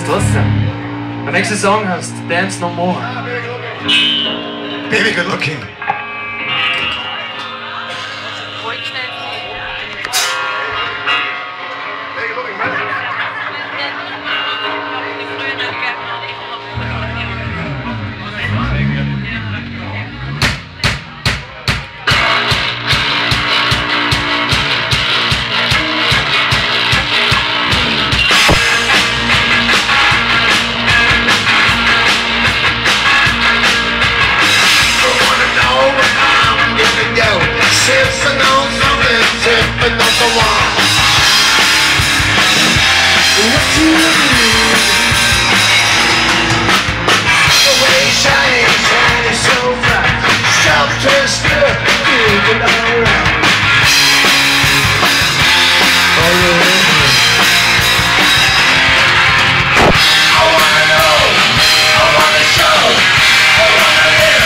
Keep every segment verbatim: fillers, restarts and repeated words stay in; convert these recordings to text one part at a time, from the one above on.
Trotzdem. Der nächste Song heißt Dance No More. Baby Good Looking. Sitting on something, tipping on the wall. What do you mean? The way shiny, shiny so bright. Self twister, moving around. Oh yeah. I wanna know, I wanna show, I wanna live.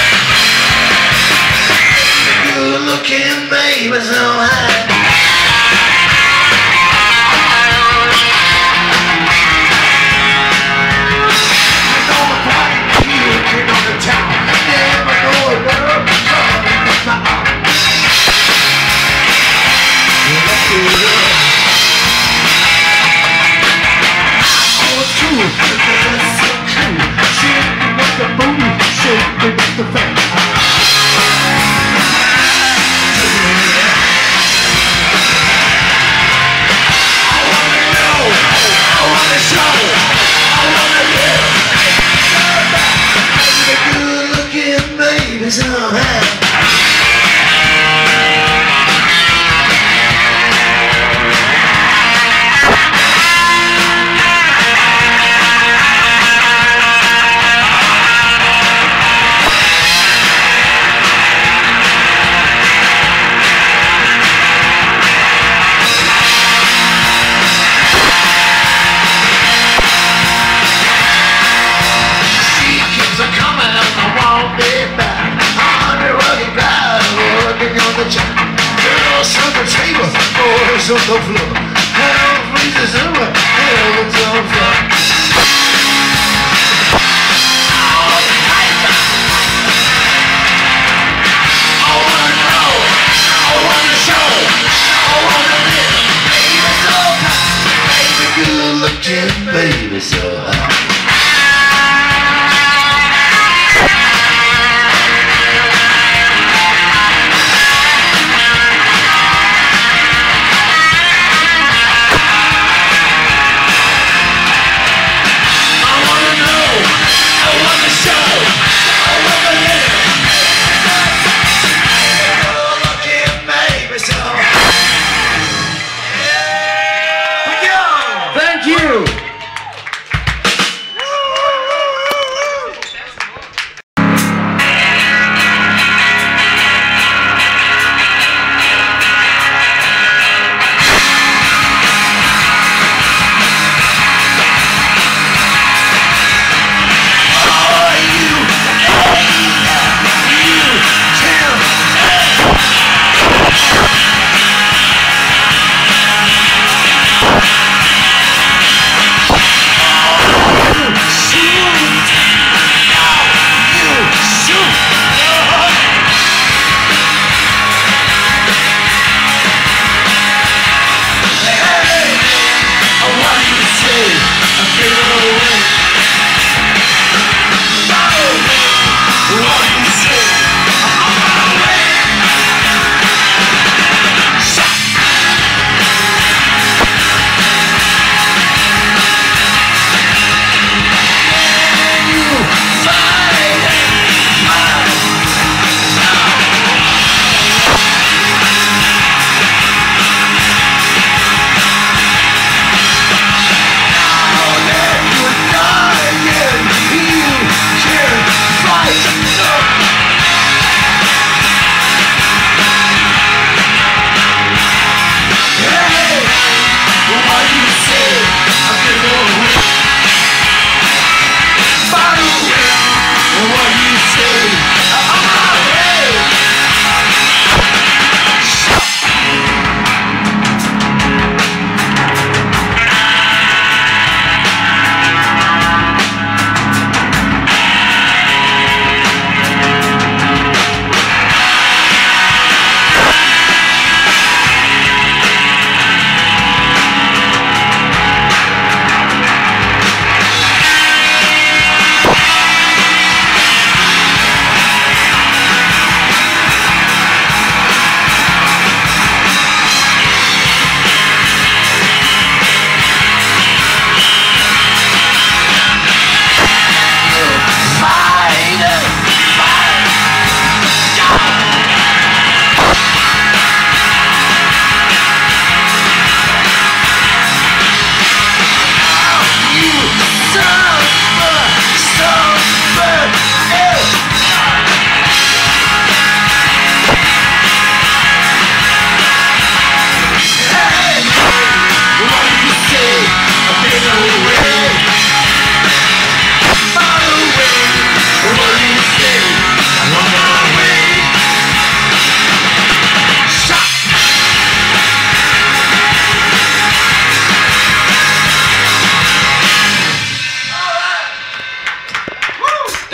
Good looking baby so high. You know the party, you looking on the town. Never know a girl, coming with my arm. You lucky girl. Oh, it's cool, it's so cool. Shaking with the booty, shaking with the fat. So high. She keeps a coming and I won't be back. Girls on the table, boys on the floor. Hell freezes over, hell it's on floor. I wanna know, I wanna show, I wanna live. Baby so hot, baby good looking, baby so hot.